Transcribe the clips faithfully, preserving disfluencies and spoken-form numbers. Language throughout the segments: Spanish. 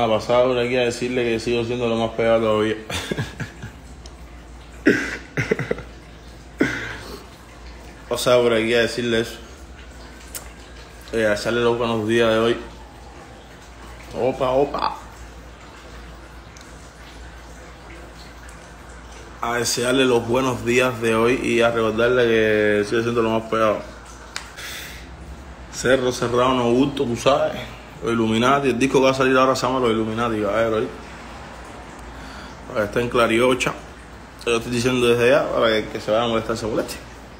pasaba por aquí a decirle que sigo siendo lo más pegado todavía. Pasaba por aquí a decirle eso. Eh, a echarle los buenos días de hoy. Opa, opa. A desearle los buenos días de hoy y a recordarle que sigue siendo lo más pegado. Cerro cerrado, no gusto, tú sabes. Los Illuminati, el disco que va a salir ahora se llama Los Illuminati, cabrón. Para que esté en clariocha. Yo estoy diciendo desde allá para que, que se vaya a molestar ese bolete.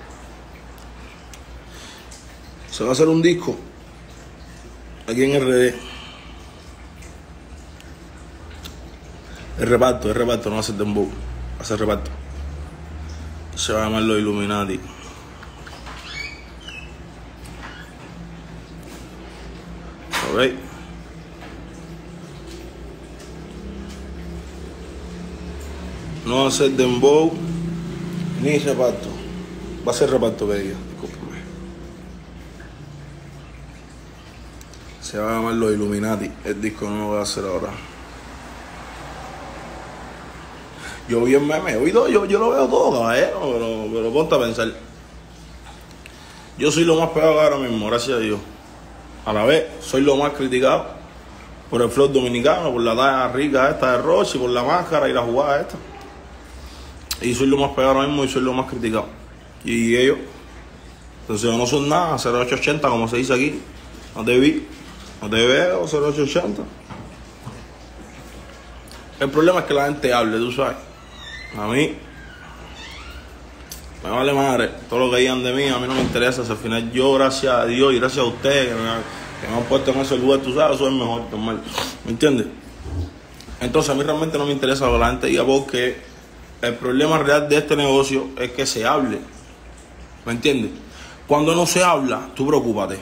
Se va a hacer un disco aquí en R D. El reparto, el reparto, no va a ser dembow, va a ser reparto. Se va a llamar Los Illuminati. Ok. No va a ser dembow ni reparto. Va a ser reparto, que diga. Discúlpame. Se va a llamar Los Illuminati. El disco no lo va a hacer ahora. Yo vi el meme, yo, yo, yo lo veo todo, caballero, pero, pero ponte a pensar. Yo soy lo más pegado ahora mismo, gracias a Dios. A la vez, soy lo más criticado por el flow dominicano, por la talla rica esta de Rochi, por la máscara y la jugada esta. Y soy lo más pegado ahora mismo y soy lo más criticado. Y ellos, entonces no son nada, cero ocho ochenta como se dice aquí. No te vi, no te veo, cero ocho ochenta. El problema es que la gente hable, tú sabes. A mí me vale madre todo lo que digan de mí, a mí no me interesa. Si al final yo, gracias a Dios y gracias a ustedes que me, que me han puesto en ese lugar, tú sabes, soy el mejor, normal. ¿Me entiendes? Entonces a mí realmente no me interesa lo que la gente diga, porque el problema real de este negocio es que se hable. ¿Me entiendes? Cuando no se habla, tú preocúpate.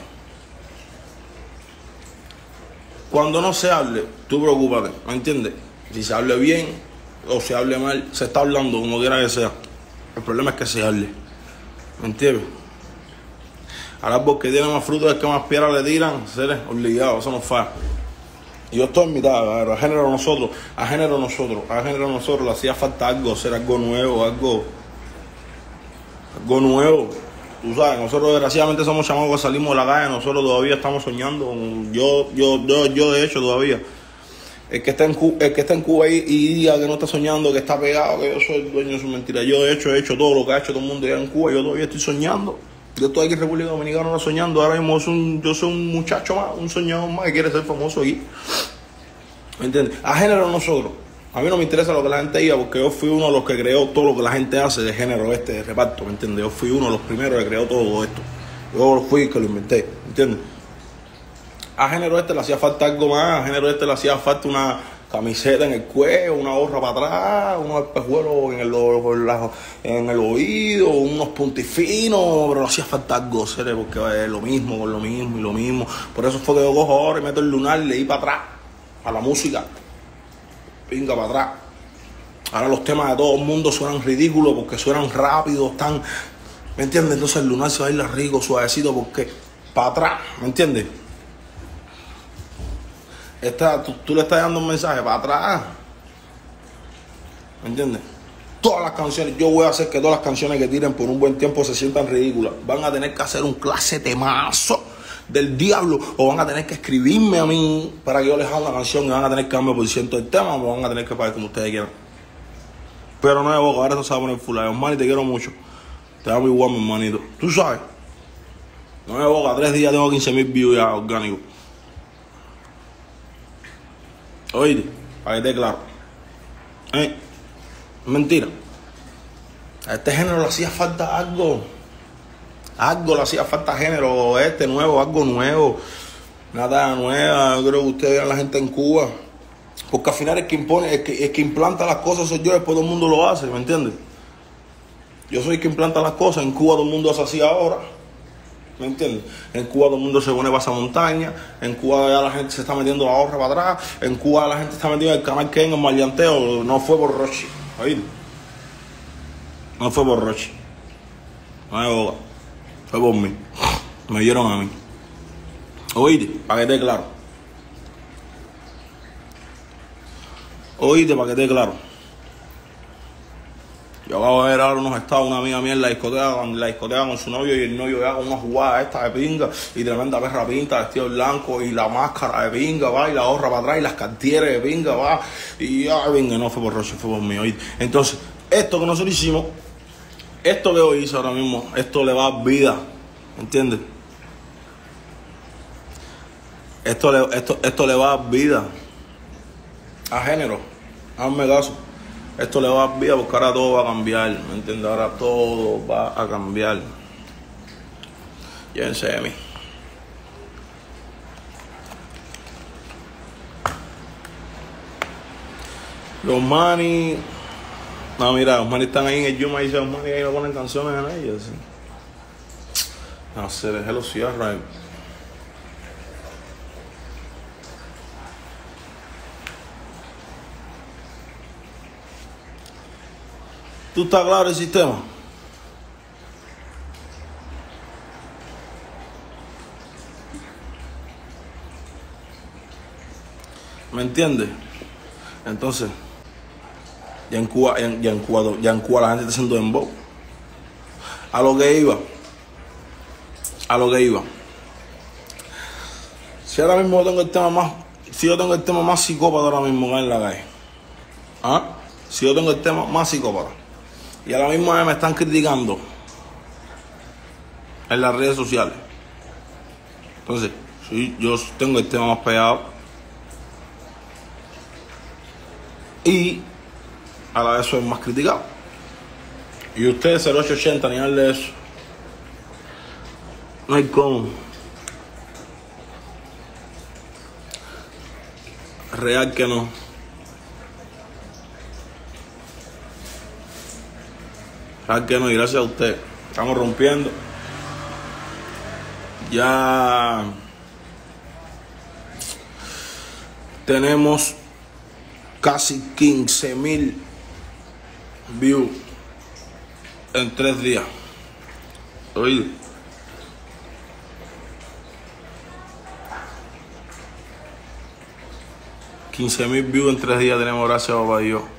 Cuando no se hable, tú preocúpate. ¿Me entiendes? Si se hable bien o se hable mal, se está hablando como quiera que sea. El problema es que se hable. ¿Me entiendes? Al árbol que tiene más fruto es que más piedras le tiran. Seres obligados, eso no falla. Yo estoy en mitad, a género nosotros, a género nosotros, a género nosotros le hacía falta algo, hacer algo nuevo, algo, algo nuevo. Tú sabes, nosotros desgraciadamente somos chamacos que salimos de la calle, nosotros todavía estamos soñando. Yo, yo, yo, yo de hecho todavía. El que está en Cuba, el que está en Cuba ahí y diga que no está soñando, que está pegado, que yo soy el dueño de su mentira. Yo de hecho he hecho todo lo que ha hecho todo el mundo allá en Cuba. Yo todavía estoy soñando. Yo estoy aquí en República Dominicana no soñando. Ahora mismo soy un, yo soy un muchacho más, un soñador más que quiere ser famoso aquí. ¿Me entiendes? A género nosotros. A mí no me interesa lo que la gente diga, porque yo fui uno de los que creó todo lo que la gente hace de género este, de reparto. ¿Me entiendes? Yo fui uno de los primeros que creó todo esto. Yo fui el que lo inventé. ¿Me entiendes? A género este le hacía falta algo más, a género este le hacía falta una camiseta en el cuello, una gorra para atrás, unos espejuelos en el, en el oído, unos puntifinos, pero le hacía falta algo, ¿sabes? Porque es lo mismo, con lo mismo y lo mismo. Por eso fue que yo cojo ahora y meto el lunar y le di para atrás, a la música, pinga para atrás. Ahora los temas de todo el mundo suenan ridículos porque suenan rápidos, están, ¿me entiendes? Entonces el lunar se baila rico, suavecito, porque para atrás, ¿me entiendes? Esta, tú, tú le estás dando un mensaje para atrás. ¿Me entiendes? Todas las canciones, yo voy a hacer que todas las canciones que tiren por un buen tiempo se sientan ridículas. Van a tener que hacer un clase temazo del diablo, o van a tener que escribirme a mí para que yo les haga una canción y van a tener que darme por ciento del tema, o van a tener que pagar como ustedes quieran. Pero no me boca, ahora esto se va a poner full. Hermano, te quiero mucho. Te amo igual, mi hermanito. Tú sabes. No me boca, tres días tengo quince mil views ya orgánicos. Oíste, para que esté claro. ¿Eh? Mentira. A este género le hacía falta algo. Algo le hacía falta género este nuevo, algo nuevo. Nada nueva. Yo creo que ustedes vean a la gente en Cuba. Porque al final el que impone, el que, el que implanta las cosas soy yo, después todo el mundo lo hace, ¿me entiendes? Yo soy el que implanta las cosas. En Cuba todo el mundo hace así ahora. ¿Me entiendes? En Cuba todo el mundo se pone pasamontaña. En Cuba ya la gente se está metiendo la gorra para atrás. En Cuba la gente está metida en el canal que en el maleanteo. No fue por Rochi. ¿Oíste? No fue por Rochi. No me boca. Fue por mí. Me dieron a mí. ¿Oíste? Para que esté claro. Oíste, para que te claro. Yo acabo de ver ahora unos estados, una amiga mía en la discoteca, con la discoteca con su novio, y el novio ya con una jugada esta de pinga, y tremenda perra pinta, vestido blanco, y la máscara de pinga, va, y la gorra para atrás, y las cartieres de pinga, va, y ya, venga, no fue por Roche, fue por mí, oíste. Entonces, esto que nosotros hicimos, esto que hoy hice ahora mismo, esto le va a dar vida, ¿entiendes? Esto le, esto, esto le va a dar vida a género, hazme caso. Esto le va a dar vida porque ahora todo va a cambiar, ¿me entiendes? Ahora todo va a cambiar. Llévense de mí. Los manis... No, mira, los manis están ahí en el Yuma y dicen, los manis ahí no ponen canciones en ellos. ¿Sí? No sé, déjelo cierra. ¿Tú estás claro del sistema? ¿Me entiendes? Entonces, ya en Cuba, ya en, ya en Cuba, ya en Cuba la gente está haciendo dembow. A lo que iba, a lo que iba. Si ahora mismo tengo el tema más, si yo tengo el tema más psicópata ahora mismo en la calle, ¿ah? Si yo tengo el tema más psicópata y ahora mismo me están criticando en las redes sociales, entonces, si yo tengo el tema más pegado y a la vez soy más criticado, y ustedes cero ocho ochenta ni darle eso, no hay cómo. Real que no. Real que no, y gracias a usted. Estamos rompiendo. Ya tenemos casi quince mil views en tres días. Oído. quince mil views en tres días tenemos, gracias a papá Dios.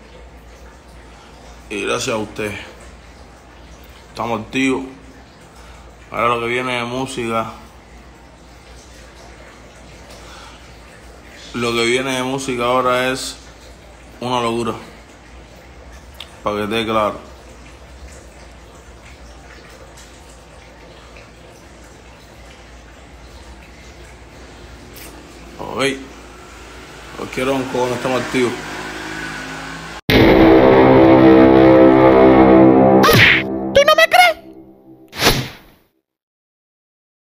Y gracias a usted. Estamos activos. Ahora lo que viene de música. Lo que viene de música ahora es una locura. Para que esté claro. Ok. Los quiero con estamos activos.